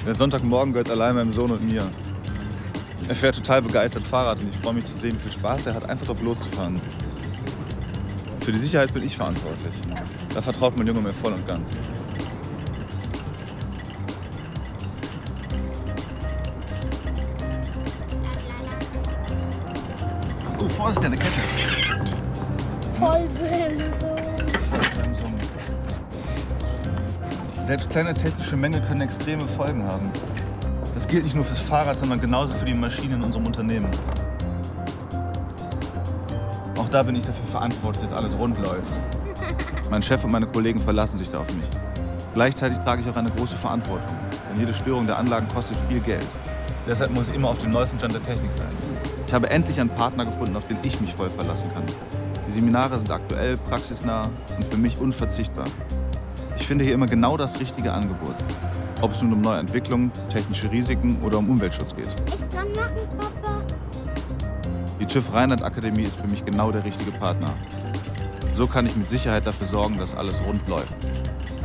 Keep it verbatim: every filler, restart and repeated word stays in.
Der Sonntagmorgen gehört allein meinem Sohn und mir. Er fährt total begeistert Fahrrad und ich freue mich zu sehen, wie viel Spaß er hat, einfach drauf loszufahren. Für die Sicherheit bin ich verantwortlich. Da vertraut mein Junge mir voll und ganz. Oh, Vorsicht, eine Kette. Vollbremsung. Vollbremsung. Selbst kleine technische Mängel können extreme Folgen haben. Das gilt nicht nur fürs Fahrrad, sondern genauso für die Maschinen in unserem Unternehmen. Auch da bin ich dafür verantwortlich, dass alles rund läuft. Mein Chef und meine Kollegen verlassen sich da auf mich. Gleichzeitig trage ich auch eine große Verantwortung, denn jede Störung der Anlagen kostet viel Geld. Deshalb muss ich immer auf dem neuesten Stand der Technik sein. Ich habe endlich einen Partner gefunden, auf den ich mich voll verlassen kann. Die Seminare sind aktuell, praxisnah und für mich unverzichtbar. Ich finde hier immer genau das richtige Angebot. Ob es nun um neue Entwicklungen, technische Risiken oder um Umweltschutz geht. Ich kann machen, Papa. Die TÜV Rheinland Akademie ist für mich genau der richtige Partner. So kann ich mit Sicherheit dafür sorgen, dass alles rund läuft.